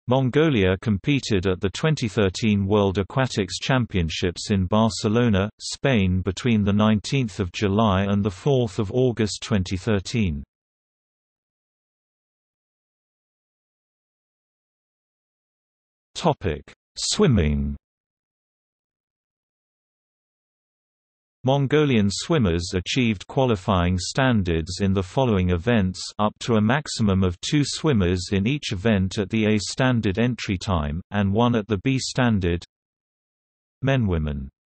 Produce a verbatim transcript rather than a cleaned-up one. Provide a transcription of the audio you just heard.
Mongolia competed at the twenty thirteen World Aquatics Championships in Barcelona, Spain between the nineteenth of July and the fourth of August twenty thirteen. Topic: Swimming. Mongolian swimmers achieved qualifying standards in the following events, up to a maximum of two swimmers in each event at the A standard entry time, and one at the B standard. Men-Women